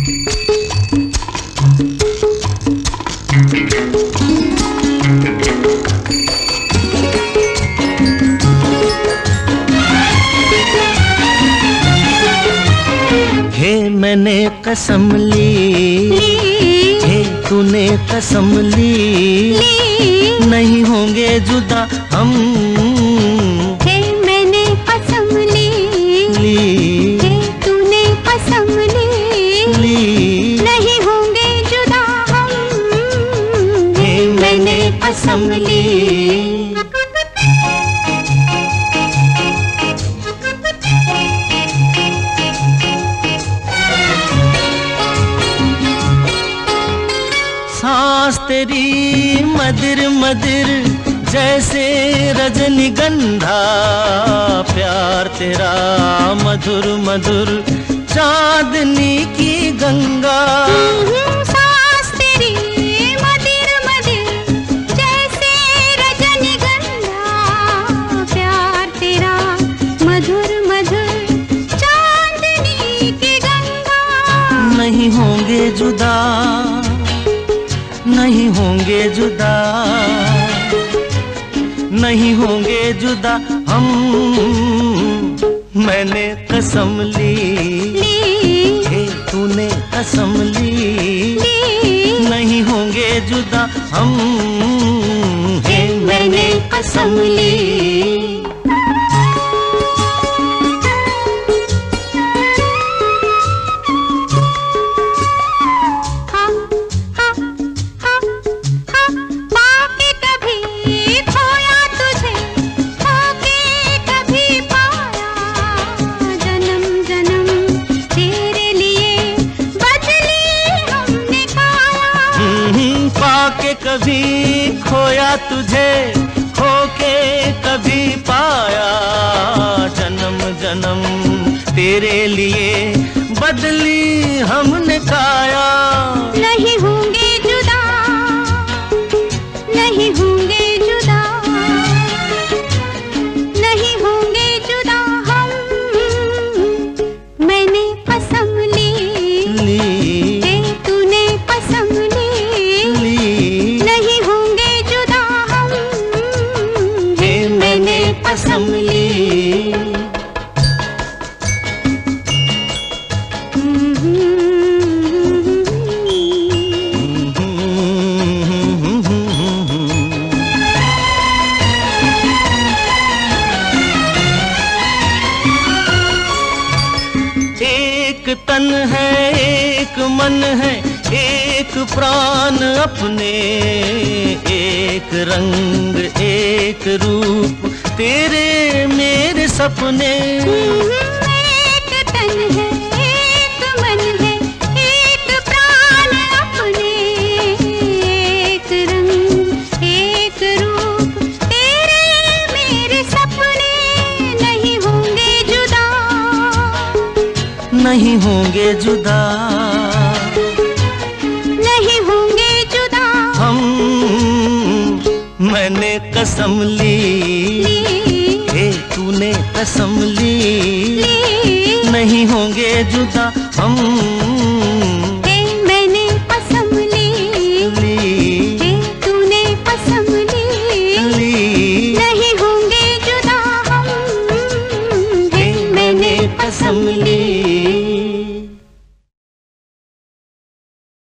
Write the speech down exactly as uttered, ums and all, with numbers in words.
मैंने कसम ली, हे तूने कसम ली, नहीं होंगे जुदा हम। हे मैंने कसम ली, हे तूने कसम ली, नहीं होंगे जुदा हम। हे मैंने कसम ली। सांस तेरी मदिर मदिर जैसे रजनीगंधा, प्यार तेरा मधुर मधुर चांदनी की गंगा। सांस तेरी मदिर मदिर जैसे रजनीगंधा, प्यार तेरा मधुर मधुर चांदनी की गंगा। नहीं होंगे जुदा, नहीं होंगे जुदा, नहीं होंगे जुदा हम। मैंने कसम ली, हे तूने कसम ली, नहीं होंगे जुदा हम। हे मैंने कसम ली। के कभी खोया तुझे, खोके कभी पाया, जन्म जन्म तेरे लिए बदली हमने काया। नहीं होंगे जुदा, नहीं होंगे जुदा, नहीं होंगे जुदा हम। मैंने कसम ली, हे तूने कसम ली, कसम ली। एक तन है एक मन है एक प्राण अपने, एक रंग एक रूप तेरे मेरे सपने। एक तन है एक मन है एक प्राण अपने, एक रंग एक रूप तेरे मेरे सपने। नहीं होंगे जुदा, नहीं होंगे जुदा, नहीं होंगे जुदा हम। मैंने कसम ली, हे तूने कसम ली, नहीं होंगे जुदा हम।